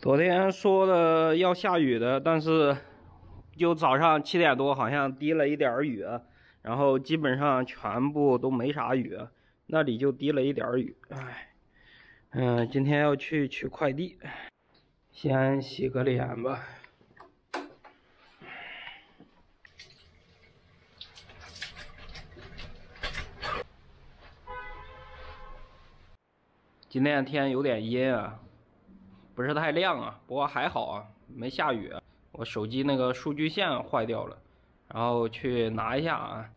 昨天说的要下雨的，但是就早上7点多好像滴了一点雨，然后基本上全部都没啥雨，那里就滴了一点雨。今天要去取快递，先洗个脸吧。今天天有点阴啊，不是太亮啊，不过还好啊，没下雨。我手机那个数据线坏掉了，然后去拿一下啊。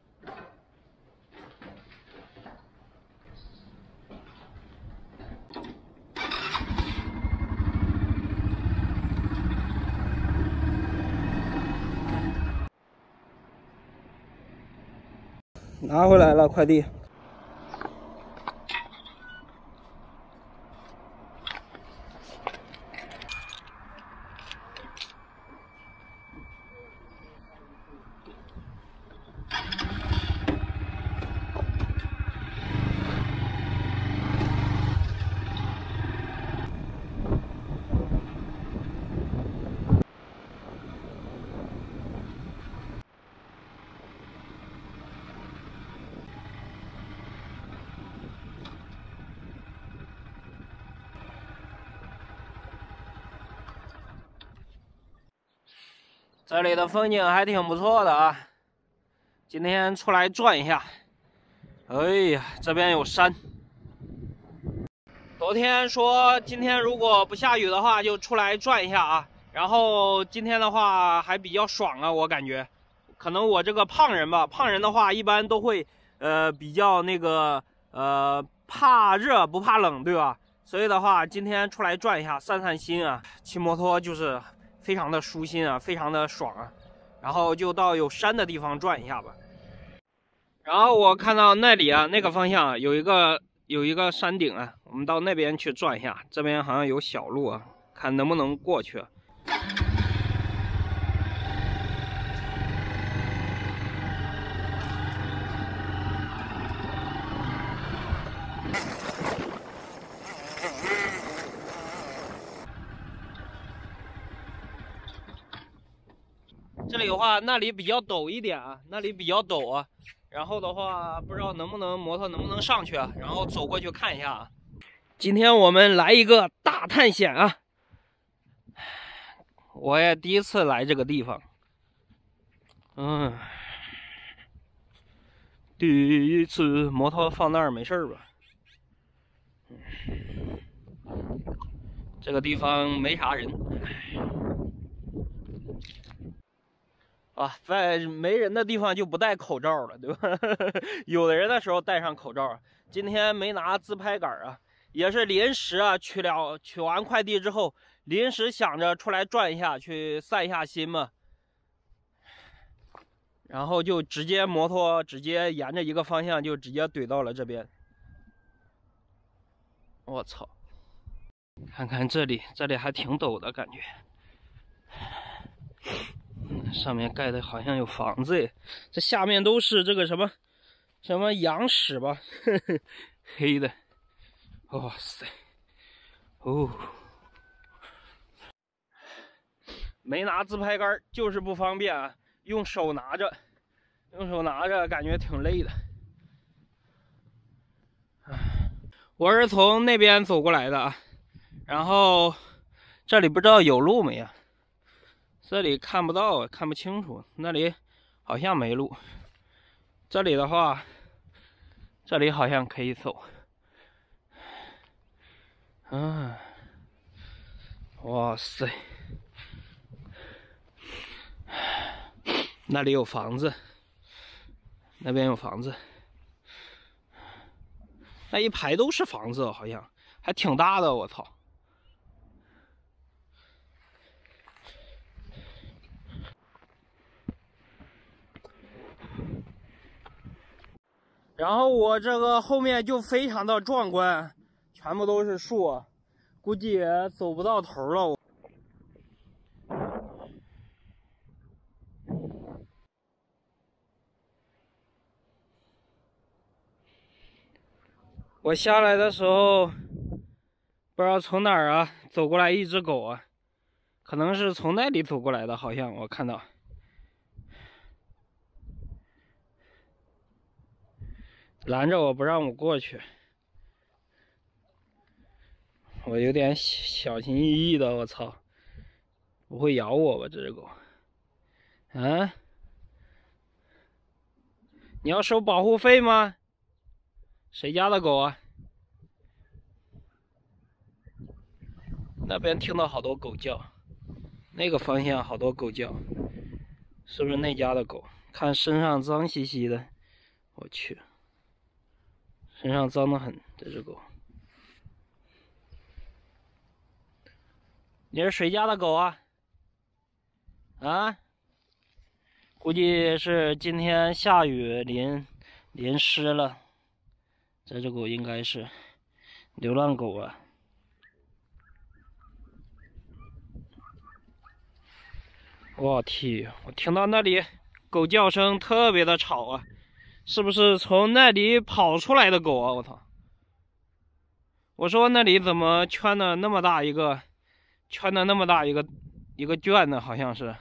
拿回来了快递。这里的风景还挺不错的啊，今天出来转一下。哎呀，这边有山。昨天说今天如果不下雨的话，就出来转一下啊。然后今天的话还比较爽啊，我感觉。可能我这个胖人吧，胖人的话一般都会比较那个怕热不怕冷，对吧？所以的话，今天出来转一下，散散心啊。骑摩托就是非常的舒心啊，非常的爽啊。然后就到有山的地方转一下吧。然后我看到那里啊，那个方向有一个山顶啊，我们到那边去转一下。这边好像有小路啊，看能不能过去。这里的话，那里比较陡一点啊，那里比较陡啊。然后的话，不知道摩托能不能上去啊？然后走过去看一下啊。今天我们来一个大探险啊！我也第一次来这个地方，第一次摩托放那儿没事吧？这个地方没啥人。啊，在没人的地方就不戴口罩了，对吧？有的人的时候戴上口罩。今天没拿自拍杆啊，也是临时啊，取完快递之后，临时想着出来转一下，去散一下心嘛。然后就摩托直接沿着一个方向就直接怼到了这边。我操！看看这里还挺陡的感觉。上面盖的好像有房子耶，这下面都是这个什么羊屎吧，黑的。哇塞，哦，没拿自拍杆就是不方便啊，用手拿着感觉挺累的。我是从那边走过来的啊，然后这里不知道有路没呀？这里看不到，看不清楚，那里好像没路。这里的话，这里好像可以走。哇塞，那里有房子，那边有房子，那一排都是房子，好像还挺大的，我操！然后我这个后面就非常的壮观，全部都是树，估计也走不到头了。我下来的时候，不知道从哪儿啊走过来一只狗啊， 可能是从那里走过来的，好像我看到。拦着我不让我过去，我有点小心翼翼的。我操，不会咬我吧这只狗？啊？你要收保护费吗？谁家的狗啊？那边听到好多狗叫，那个方向好多狗叫，是不是那家的狗？看身上脏兮兮的，我去，身上脏得很，这只狗。你是谁家的狗啊？啊？估计是今天下雨淋湿了，这只狗应该是流浪狗啊。我天，我听到那里狗叫声特别的吵啊，是不是从那里跑出来的狗啊？我操！我说那里怎么圈的那么大一个圈圈呢？好像是。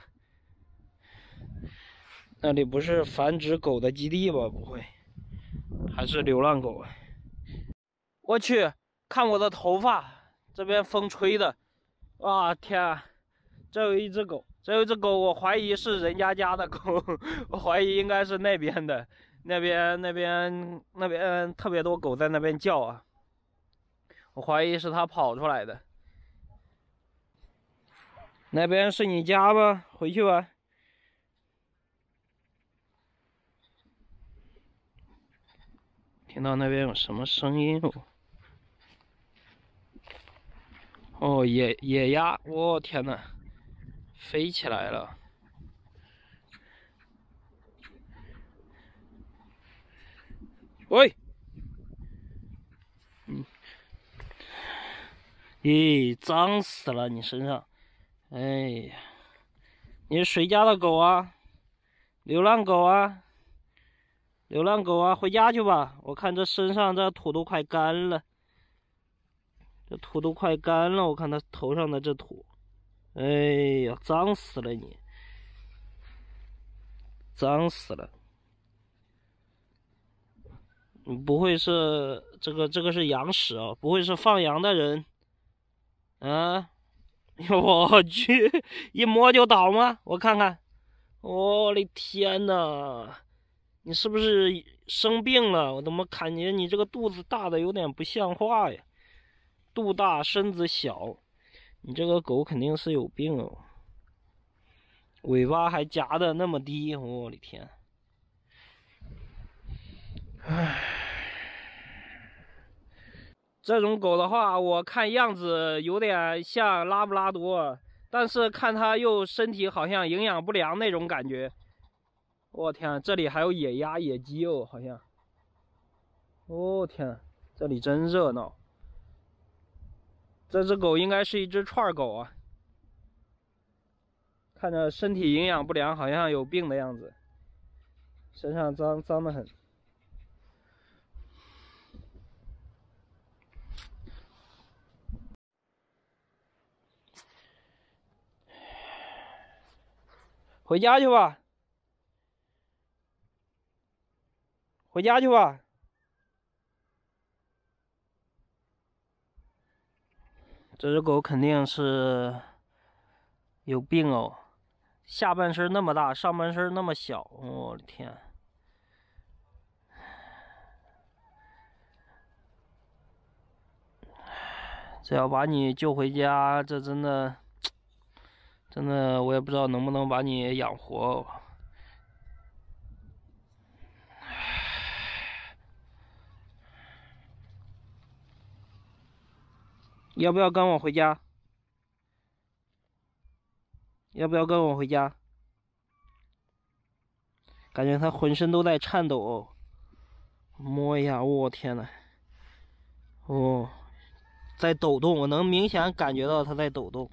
那里不是繁殖狗的基地吧？不会，还是流浪狗啊！我去，看我的头发，这边风吹的，哇天啊！这有一只狗，我怀疑是人家的狗，我怀疑应该是那边的，那边特别多狗在那边叫啊，我怀疑是它跑出来的。那边是你家吧？回去吧。听到那边有什么声音哦？哦，野鸭！我天哪，飞起来了！喂，咦，脏死了你身上！哎呀，你是谁家的狗啊？流浪狗啊！流浪狗啊，回家去吧！我看这身上这土都快干了，我看它头上的这土，哎呀，脏死了你，脏死了！你不会是这个是羊屎啊？不会是放羊的人？啊？我去，一摸就倒吗？我看看，我的天哪！你是不是生病了？我怎么感觉你这个肚子大的有点不像话呀？肚大身子小，你这个狗肯定是有病哦。尾巴还夹的那么低，我的天！唉，这种狗的话，我看样子有点像拉布拉多，但是看它又身体好像营养不良那种感觉。我天，这里还有野鸭、野鸡哦，好像。哦天，这里真热闹。这只狗应该是一只串狗啊，看着身体营养不良，好像有病的样子，身上脏得很。回家去吧。回家去吧。这只狗肯定是有病哦，下半身那么大，上半身那么小，我的天！这要把你救回家，这真的，我也不知道能不能把你养活哦。要不要跟我回家？要不要跟我回家？感觉它浑身都在颤抖哦。摸一下，我天呐，哦，在抖动，我能明显感觉到它在抖动。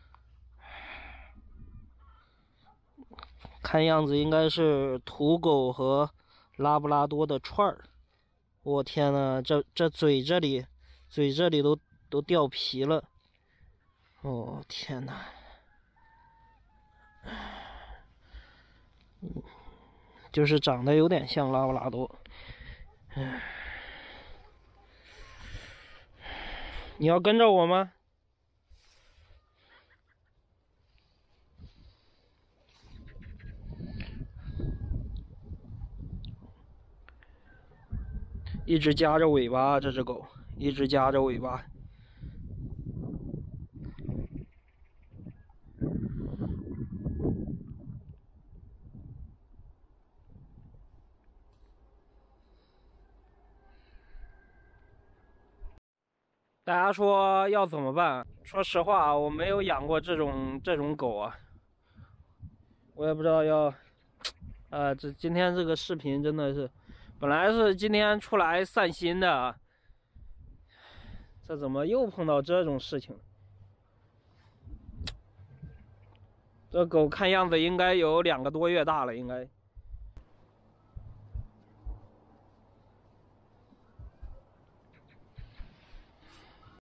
看样子应该是土狗和拉布拉多的串儿。我天呐，这嘴这里都掉皮了。哦天呐！ 就是长得有点像拉布拉多。你要跟着我吗？一直夹着尾巴，这只狗一直夹着尾巴。大家说要怎么办？说实话，我没有养过这种狗啊，我也不知道要。今天这个视频真的是，本来是今天出来散心的，这怎么又碰到这种事情？这狗看样子应该有2个多月大了，应该。